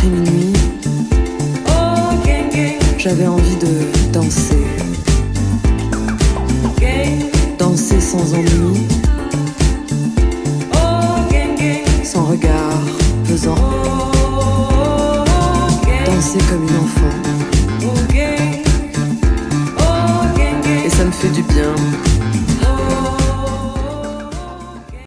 après minuit, j'avais envie de danser. Danser sans ennui,